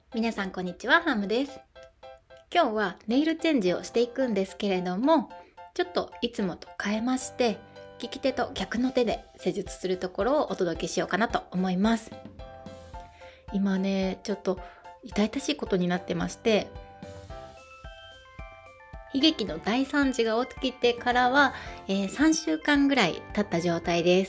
皆さんこんにちは、ハムです。今日はネイルチェンジをしていくんですけれども、ちょっといつもと変えまして、利き手と逆の手で施術するところをお届けしようかなと思います。今ね、ちょっと痛々しいことになってまして、悲劇の大惨事が起きてからは、3週間ぐらい経った状態です。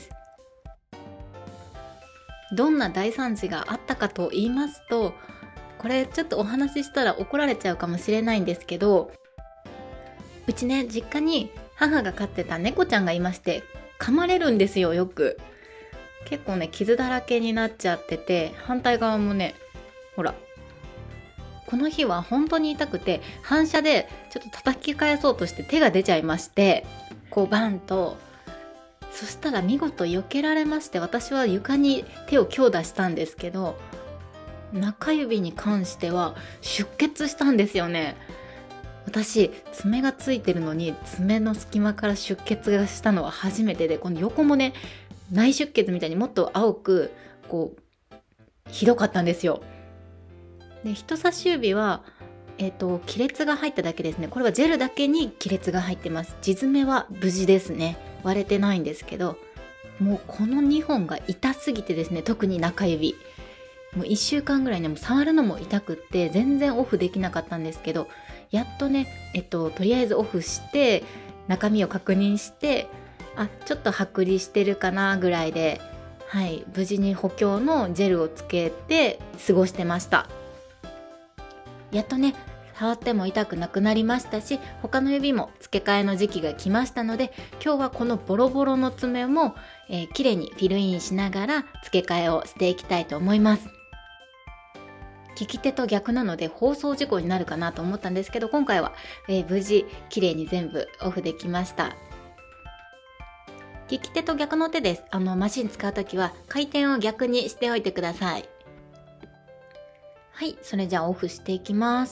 どんな大惨事があったかと言いますと、これちょっとお話ししたら怒られちゃうかもしれないんですけど、うちね、実家に母が飼ってた猫ちゃんがいまして、噛まれるんですよ、よく。結構ね、傷だらけになっちゃってて、反対側もね、ほら。この日は本当に痛くて、反射でちょっと叩き返そうとして手が出ちゃいまして、こうバンと、そしたら見事避けられまして、私は床に手を強打したんですけど、中指に関しては出血したんですよね。私、爪がついてるのに爪の隙間から出血がしたのは初めてで、この横もね、内出血みたいにもっと青くこうひどかったんですよ。で、人差し指は亀裂が入っただけですね。これはジェルだけに亀裂が入ってます。地爪は無事ですね。割れてないんですけど、もうこの2本が痛すぎてですね、特に中指もう1週間ぐらいね、もう触るのも痛くって全然オフできなかったんですけど、やっとね、とりあえずオフして中身を確認して、ちょっと剥離してるかなぐらいで、はい、無事に補強のジェルをつけて過ごしてました。やっとね、触っても痛くなくなりましたし、他の指も付け替えの時期が来ましたので、今日はこのボロボロの爪も、綺麗にフィルインしながら付け替えをしていきたいと思います。利き手と逆なので放送事故になるかなと思ったんですけど、今回は、無事綺麗に全部オフできました。利き手と逆の手です。マシン使うときは回転を逆にしておいてください。はい、それじゃあオフしていきます。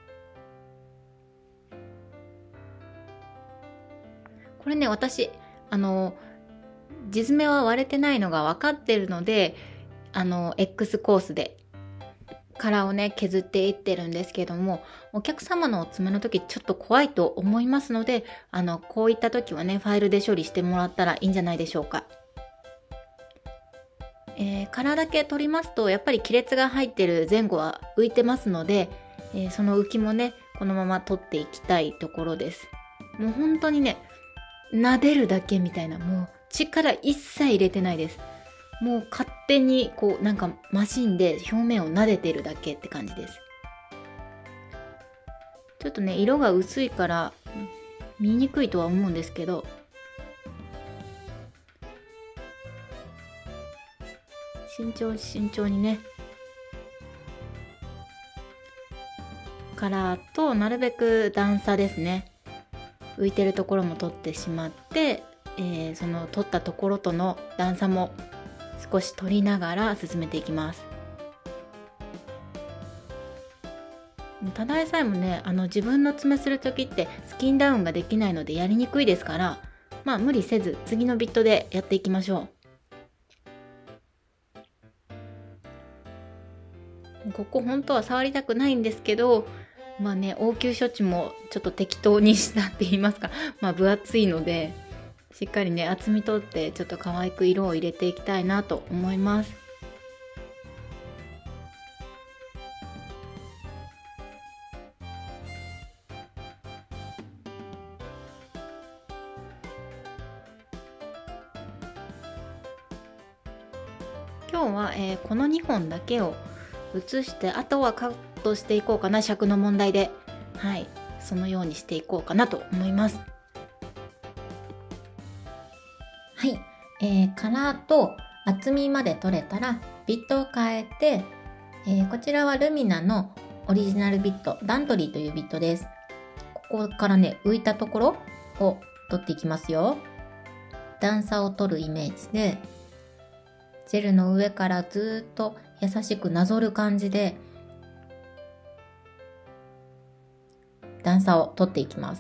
これね、私地爪は割れてないのが分かってるので、X コースで殻をね削っていってるんですけども、お客様のお爪の時ちょっと怖いと思いますので、こういった時はねファイルで処理してもらったらいいんじゃないでしょうか。殻だけ取りますとやっぱり亀裂が入ってる前後は浮いてますので、その浮きもねこのまま取っていきたいところです。もう本当にね、撫でるだけみたいな、もう力一切入れてないです。もう勝手にこうなんかマシンで表面を撫でてるだけって感じです。ちょっとね、色が薄いから見にくいとは思うんですけど、慎重にね、カラーとなるべく段差ですね、浮いてるところも取ってしまって、その取ったところとの段差も少し取りながら進めていきます。ただでさえもね、自分の爪する時ってスキンダウンができないのでやりにくいですから、無理せず次のビットでやっていきましょう。ここ本当は触りたくないんですけど、応急処置もちょっと適当にしたって言いますか、分厚いのでしっかりね厚み取ってちょっと可愛く色を入れていきたいなと思います。今日は、この2本だけを写して、あとはカットしていこうかな、尺の問題で。はい、そのようにしていこうかなと思います。はい、カラーと厚みまで取れたらビットを変えて、こちらはルミナのオリジナルビット、ダントリーというビットです。ここからね、浮いたところを取っていきますよ。段差を取るイメージで、ジェルの上からずっと優しくなぞる感じで段差を取っていきます。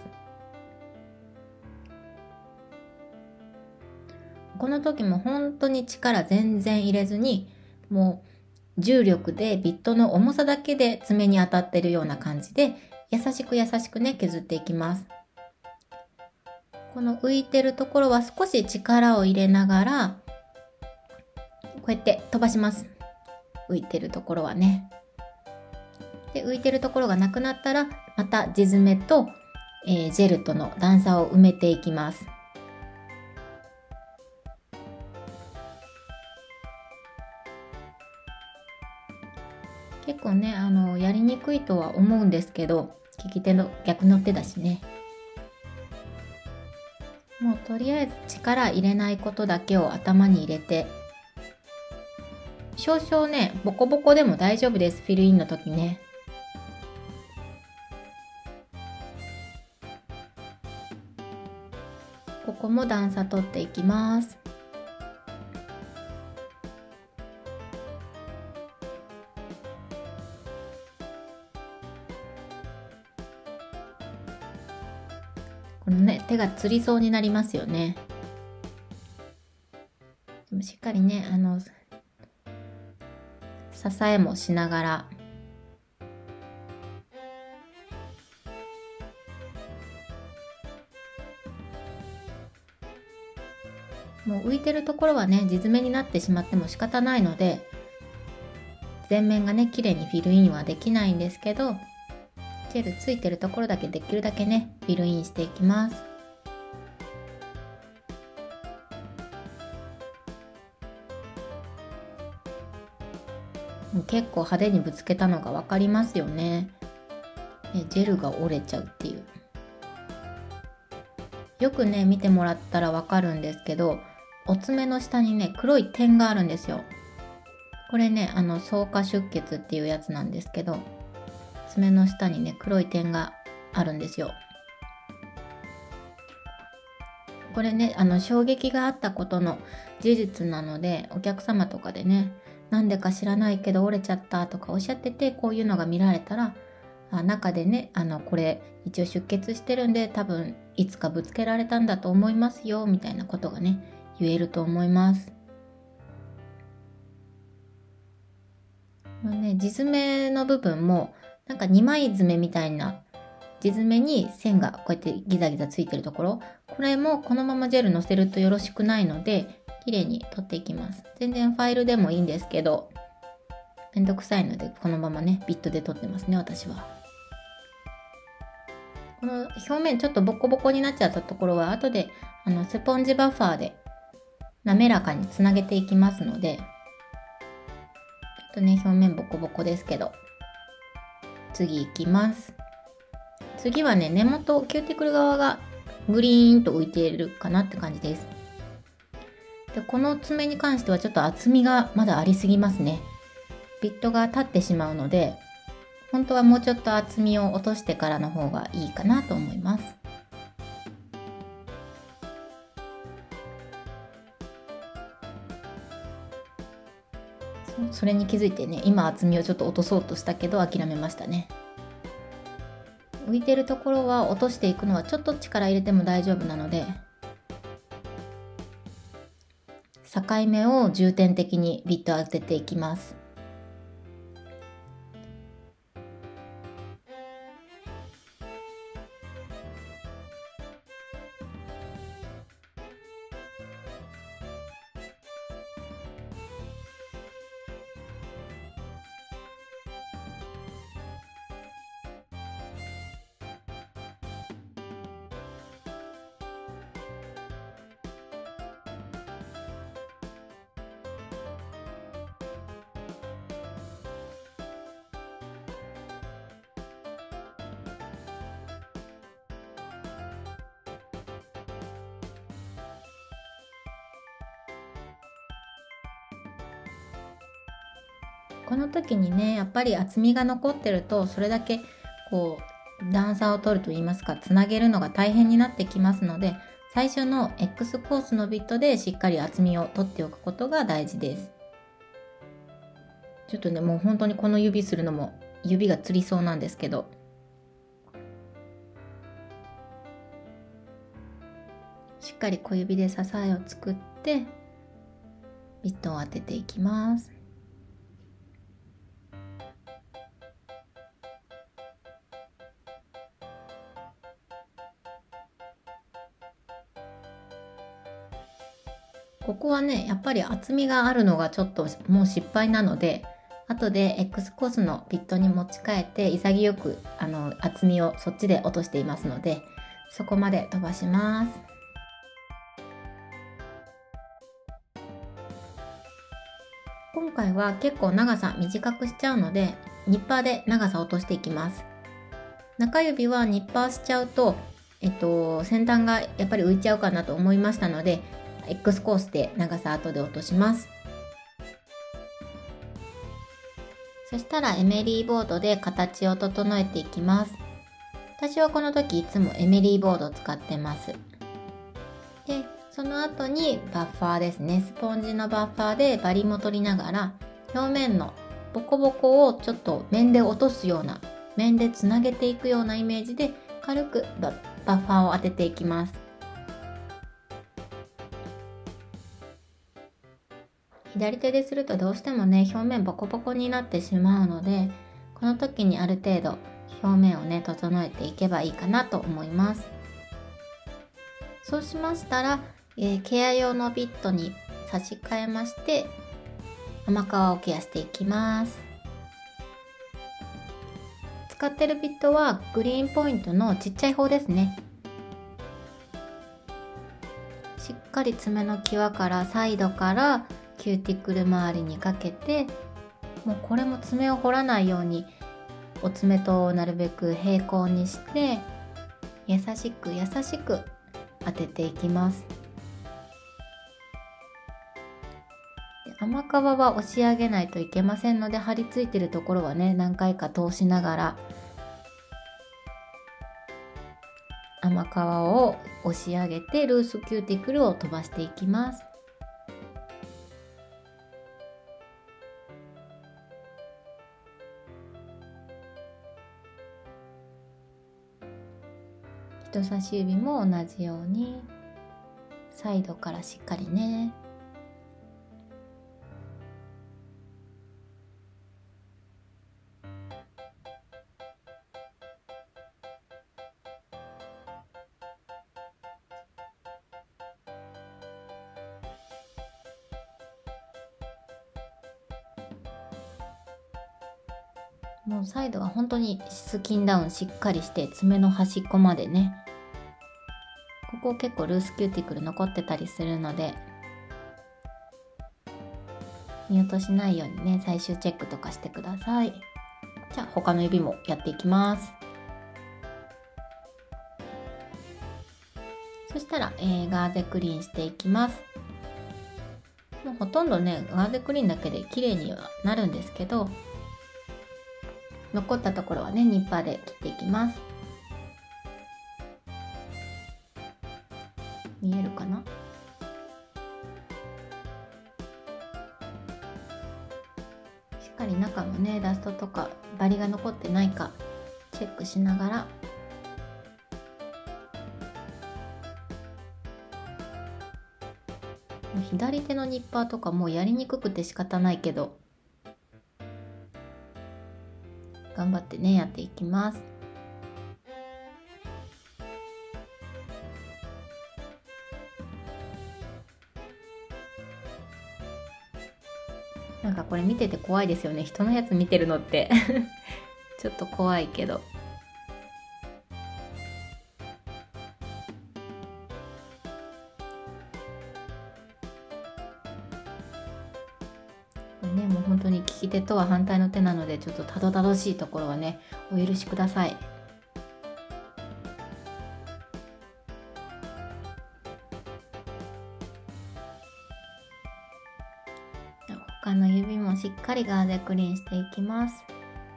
この時も本当に力全然入れずに、もう重力でビットの重さだけで爪に当たってるような感じで、優しく優しくね、削っていきます。この浮いてるところは少し力を入れながら、こうやって飛ばします。浮いてるところはね。で、浮いてるところがなくなったら、また地爪と、ジェルとの段差を埋めていきます。結構ね、やりにくいとは思うんですけど、利き手の逆の手だしね。もうとりあえず力入れないことだけを頭に入れて、少々ね、ボコボコでも大丈夫です。フィルインの時ね。ここも段差取っていきます。このね、手がつりそうになりますよね。でもしっかりね、支えもしながら。もう浮いてるところはね、地爪になってしまっても仕方ないので、全面がね、綺麗にフィルインはできないんですけど、ジェルついてるところだけできるだけね、フィルインしていきます。結構派手にぶつけたのが分かりますよね。ジェルが折れちゃうっていう。よくね、見てもらったら分かるんですけど、お爪の下にね、黒い点があるんですよ。これね、草加出血っていうやつなんですけど、爪の下にね、黒い点があるんですよ。これね、衝撃があったことの事実なので、お客様とかでね、なんでか知らないけど折れちゃったとかおっしゃってて、こういうのが見られたら、中でね、これ一応出血してるんで、多分いつかぶつけられたんだと思いますよ、みたいなことがね、言えると思います。地爪の部分も、なんか2枚爪みたいな、地爪に線がこうやってギザギザついてるところ、これもこのままジェルのせるとよろしくないので、綺麗に取っていきます。全然ファイルでもいいんですけど、めんどくさいのでこのままね、ビットで取ってますね、私は。この表面ちょっとボコボコになっちゃったところは、後でスポンジバッファーで滑らかにつなげていきますので、ちょっとね、表面ボコボコですけど、次いきます。次はね、根元、キューティクル側がグリーンと浮いているかなって感じです。で、この爪に関してはちょっと厚みがまだありすぎますね。ビットが立ってしまうので、本当はもうちょっと厚みを落としてからの方がいいかなと思います。それに気づいてね、今厚みをちょっと落とそうとしたけど諦めましたね。浮いてるところは落としていくのはちょっと力入れても大丈夫なので、境目を重点的にビット当てていきます。この時にね、やっぱり厚みが残ってると、それだけこう段差を取ると言いますか、つなげるのが大変になってきますので、最初の X コースのビットでしっかり厚みを取っておくことが大事です。ちょっとね、もう本当にこの指するのも指がつりそうなんですけど、しっかり小指で支えを作ってビットを当てていきます。 ここはね、やっぱり厚みがあるのがちょっともう失敗なので、後で X コースのピットに持ち替えて潔く厚みをそっちで落としていますので、そこまで飛ばします。今回は結構長さ短くしちゃうので、ニッパーで長さを落としていきます。中指はニッパーしちゃうと、先端がやっぱり浮いちゃうかなと思いましたので、X コースで長さ後で落とします。そしたらエメリーボードで形を整えていきます。私はこの時いつもエメリーボードを使ってます。で、その後にバッファーですね。スポンジのバッファーでバリも取りながら、表面のボコボコをちょっと面で落とすような、面でつなげていくようなイメージで軽くバッファーを当てていきます。左手でするとどうしてもね、表面ボコボコになってしまうので、この時にある程度表面をね、整えていけばいいかなと思います。そうしましたら、ケア用のビットに差し替えまして、甘皮をケアしていきます。使ってるビットはグリーンポイントのちっちゃい方ですね。しっかり爪の際からサイドからキューティクル周りにかけて、もうこれも爪を掘らないようにお爪となるべく平行にして優しく優しく当てていきます。甘皮は押し上げないといけませんので、張り付いてるところはね、何回か通しながら甘皮を押し上げてルースキューティクルを飛ばしていきます。人差し指も同じようにサイドからしっかりね。もうサイドは本当にスキンダウンしっかりして爪の端っこまでね。ここ結構ルースキューティクル残ってたりするので、見落としないようにね、最終チェックとかしてください。じゃあ他の指もやっていきます。そしたら、ガーゼクリーンしていきます。もうほとんどね、ガーゼクリーンだけで綺麗にはなるんですけど、残ったところはね、ニッパーで切っていきます。見えるかな？しっかり中のね、ダストとかバリが残ってないかチェックしながら、左手のニッパーとかもうやりにくくて仕方ないけど、頑張ってね、やっていきます。なんかこれ見てて怖いですよね。人のやつ見てるのってちょっと怖いけど。これね、もう本当に利き手とは反対の手なので、ちょっとたどたどしいところはね、お許しください。他の指もしっかりガーゼクリーンしていきます。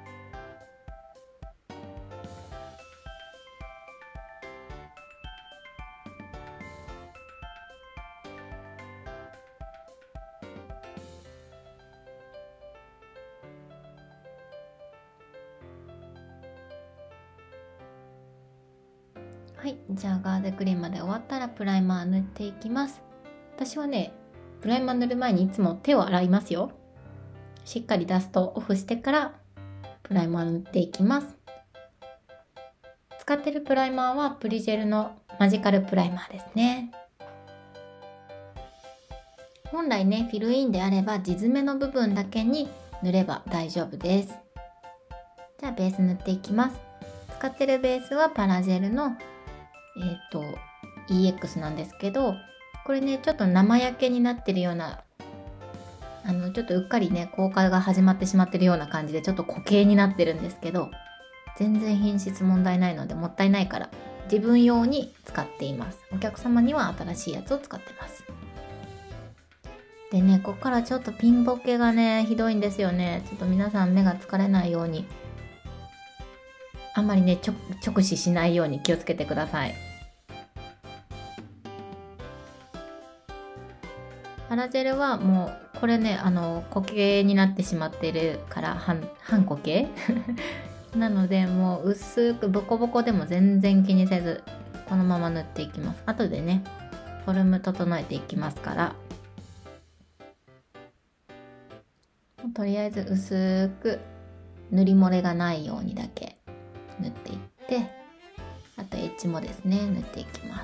はい、じゃあガーゼクリーンまで終わったらプライマー塗っていきます。私はね、プライマー塗る前にいつも手を洗いますよ。しっかりダストをオフしてからプライマー塗っていきます。使ってるプライマーはプリジェルのマジカルプライマーですね。 本来ね、フィルインであれば地詰めの部分だけに塗れば大丈夫です。じゃあベース塗っていきます。使ってるベースはパラジェルのEX なんですけど、これねちょっと生焼けになってるような、ちょっとうっかりね硬化が始まってしまってるような感じでちょっと固形になってるんですけど、全然品質問題ないのでもったいないから自分用に使っています。お客様には新しいやつを使ってます。でね、ここからちょっとピンボケがねひどいんですよね。ちょっと皆さん目が疲れないように、あんまりね直視しないように気をつけてください。パラジェルはもうこれね固形になってしまっているから半固形なので、もう薄くボコボコでも全然気にせずこのまま塗っていきます。後でねフォルム整えていきますから、とりあえず薄く塗り漏れがないようにだけ塗っていって、あとエッジもですね塗っていきます。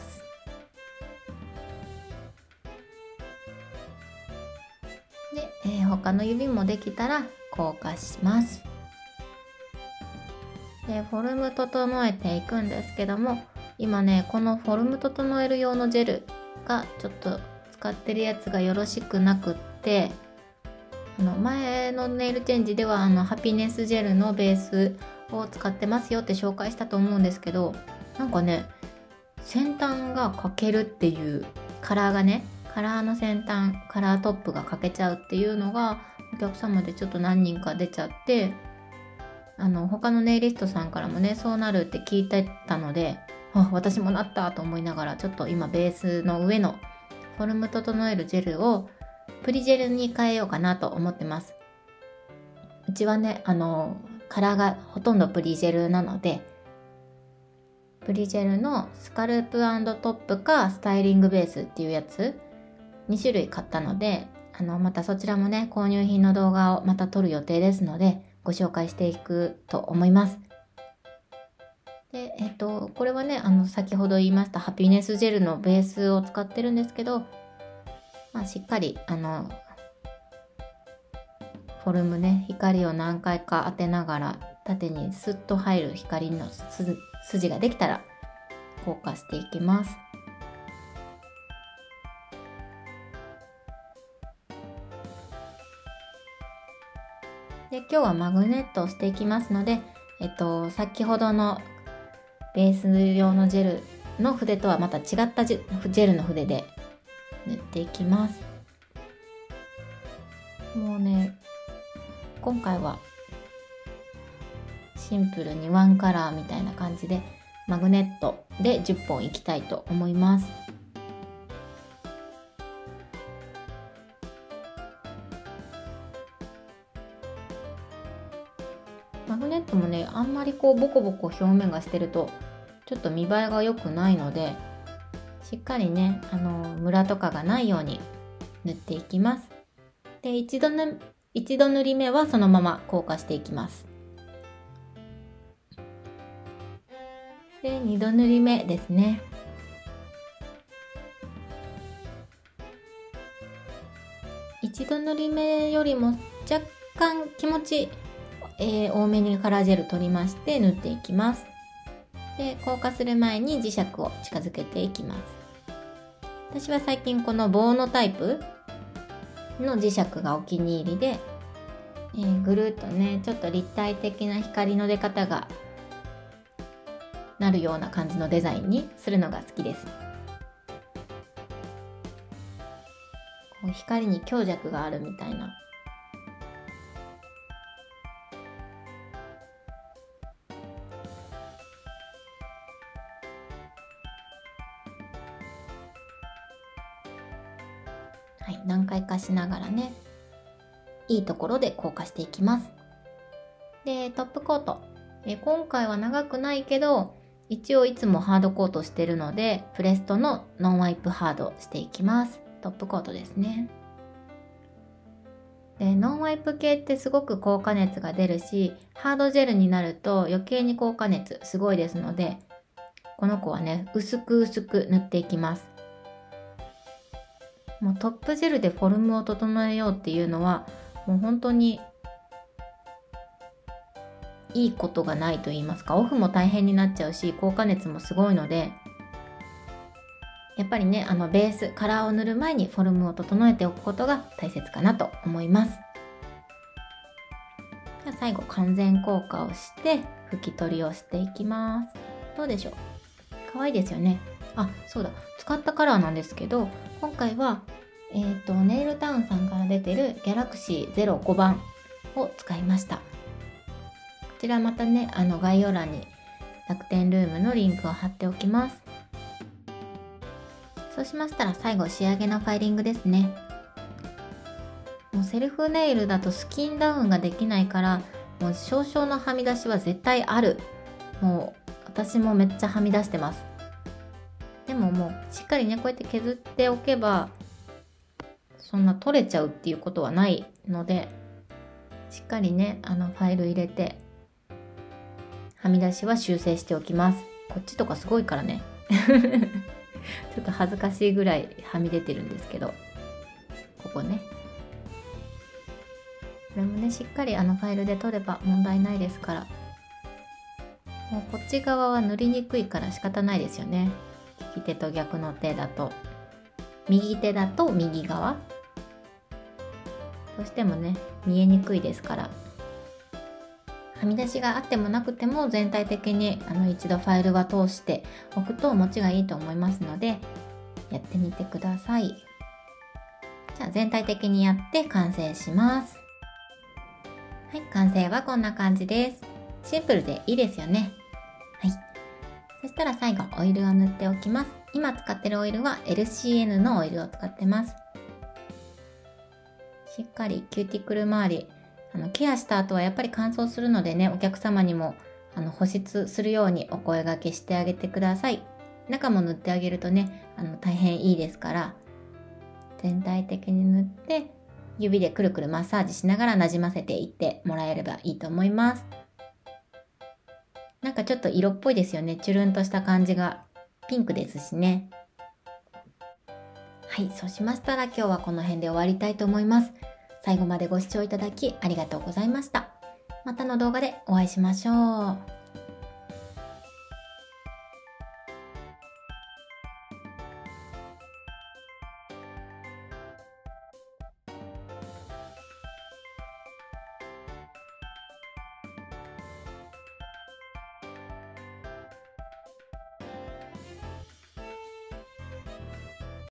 で、他の指もできたら硬化します。でフォルム整えていくんですけども、今ねこのフォルム整える用のジェルがちょっと使ってるやつがよろしくなくって、前のネイルチェンジではハピネスジェルのベースを使ってますよって紹介したと思うんですけど、なんかね先端が欠けるっていう、カラーの先端、カラートップが欠けちゃうっていうのがお客様でちょっと何人か出ちゃって、他のネイリストさんからもねそうなるって聞いてたので、あ、私もなったと思いながら、ちょっと今ベースの上のフォルム整えるジェルをプリジェルに変えようかなと思ってます。うちはねカラーがほとんどプリジェルなので、プリジェルのスカルプ&トップかスタイリングベースっていうやつ2種類買ったので、またそちらもね購入品の動画をまた撮る予定ですのでご紹介していくと思います。でこれはね先ほど言いましたハピネスジェルのベースを使ってるんですけど、しっかりフォルムね、光を何回か当てながら縦にスッと入る光の筋ができたら硬化していきます。で今日はマグネットをしていきますので、先ほどのベース用のジェルの筆とはまた違ったジェルの筆で塗っていきます。もうね今回はシンプルにワンカラーみたいな感じでマグネットで10本いきたいと思います。マグネットもねあんまりこうボコボコ表面がしてるとちょっと見栄えが良くないので、しっかりねムラとかがないように塗っていきます。で一度塗り目はそのまま硬化していきます。で2度塗り目ですね。一度塗り目よりも若干気持ち、多めにカラージェル取りまして塗っていきます。で硬化する前に磁石を近づけていきます。私は最近この棒のタイプの磁石がお気に入りで、ぐるっとねちょっと立体的な光の出方がなるような感じのデザインにするのが好きです。こう光に強弱があるみたいな。はい、何回かしながらねいいところで硬化していきます。でトップコート、今回は長くないけど一応いつもハードコートしてるのでプレストのノンワイプハードしていきます。トップコートですね。でノンワイプ系ってすごく高加熱が出るし、ハードジェルになると余計に高加熱すごいですので、この子はね薄く塗っていきます。 もうトップジェルでフォルムを整えようっていうのはもう本当にいいことがないと言いますか、オフも大変になっちゃうし効果熱もすごいので、やっぱりねベースカラーを塗る前にフォルムを整えておくことが大切かなと思います。じゃあ最後完全硬化をして拭き取りをしていきます。どうでしょう、可愛いですよね。あ、そうだ、使ったカラーなんですけど、今回はネイルタウンさんから出てるギャラクシー05番を使いました。こちらまたね概要欄に楽天ルームのリンクを貼っておきます。そうしましたら最後仕上げのファイリングですね。もうセルフネイルだとスキンダウンができないから、もう少々のはみ出しは絶対ある。もう私もめっちゃはみ出してます。でももうしっかりねこうやって削っておけばそんな取れちゃうっていうことはないので、しっかりねファイル入れてはみ出しは修正しておきます。こっちとかすごいからねちょっと恥ずかしいぐらいはみ出てるんですけど、ここね、これもねしっかりファイルで取れば問題ないですから。もうこっち側は塗りにくいから仕方ないですよね。利き手と逆の手だと、右手だと右側どうしてもね見えにくいですから、はみ出しがあってもなくても全体的に一度ファイルは通しておくと持ちがいいと思いますので、やってみてください。じゃあ全体的にやって完成します。はい、完成はこんな感じです。シンプルでいいですよね。はい。そしたら最後オイルを塗っておきます。今使ってるオイルは LCN のオイルを使ってます。しっかりキューティクル周りケアした後はやっぱり乾燥するのでね、お客様にも保湿するようにお声掛けしてあげてください。中も塗ってあげるとね大変いいですから、全体的に塗って指でくるくるマッサージしながらなじませていってもらえればいいと思います。なんかちょっと色っぽいですよね。チュルンとした感じがピンクですしね。はい、そうしましたら今日はこの辺で終わりたいと思います。最後までご視聴いただきありがとうございました。またの動画でお会いしましょう。